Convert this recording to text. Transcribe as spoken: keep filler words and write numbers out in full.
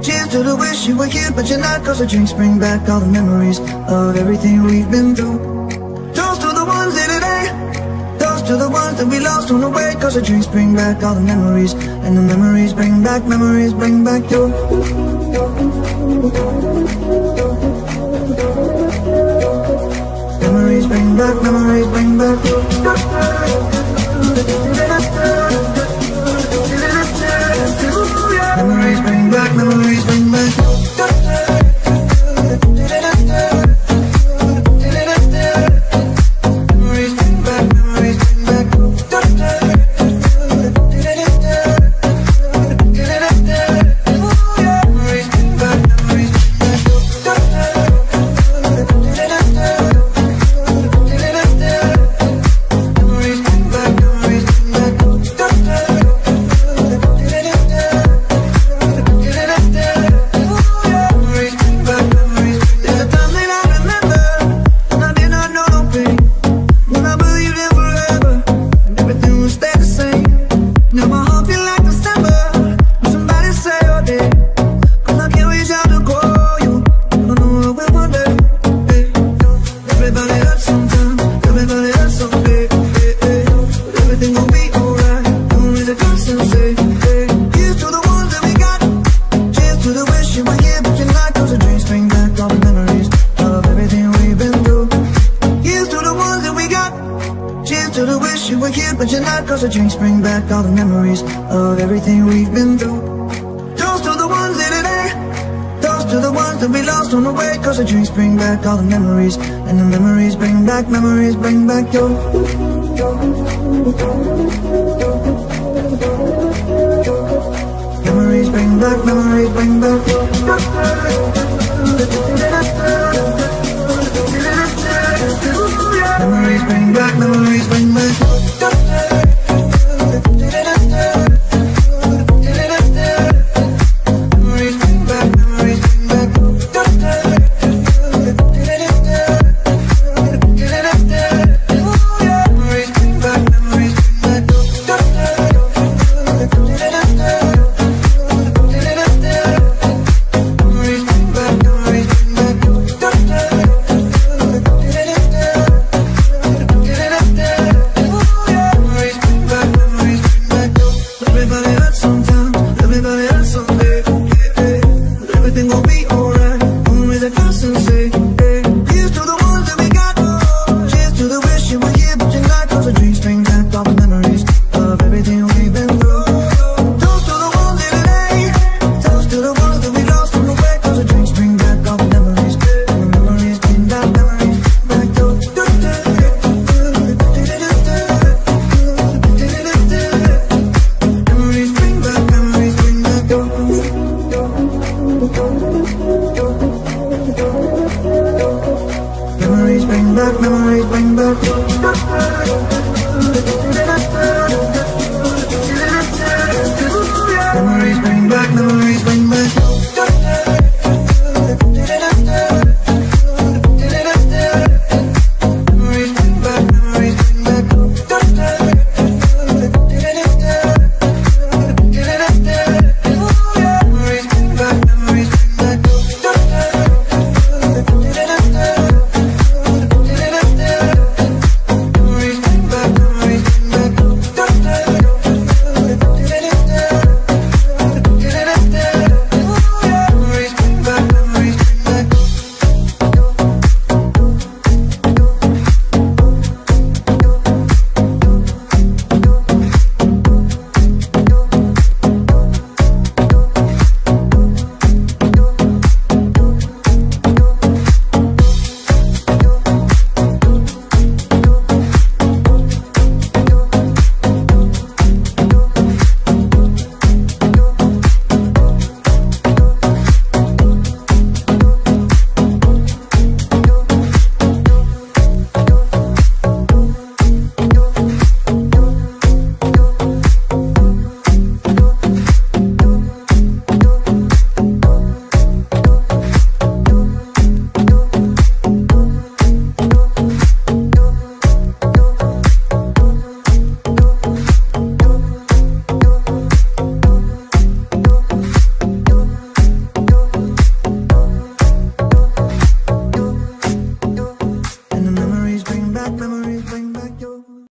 Cheers to the wish you were here but you're not, cause the drinks bring back all the memories of everything we've been through. Toast to the ones here today, toast to the ones that we lost on the way, cause the drinks bring back all the memories, and the memories bring back, memories bring back you. Memories bring back, memories bring back you. Memories bring back, memories bring back. Memories bring back, memories bring back. Memories bring back, memories bring back. Memories bring back, memories bring back. To the wish you were here but you're not, cause the drinks bring back all the memories of everything we've been through. Toast to the ones here today, toast to the ones that we lost on the way, cause the drinks bring back all the memories, and the memories bring back, memories bring back you. Memories bring back, memories bring back you. Memories bring back, memories bring back. Memories bring back, memories bring back. Memories bring back, memories bring back. Memories bring back, memories bring back. Everybody hurts sometimes, everybody hurts someday. Everything will be alright, only the constant say. Here's to the ones that we got. Cheers to the wish you were here but you're not, cause the drinks bring back all the memories of everything we've been through. Toast to the ones here today, toast to the ones that we lost on the way, cause the drinks bring back all the memories, and the memories bring back, memories back to. Memories bring back, memories bring back you. Memories bring back, memories bring back.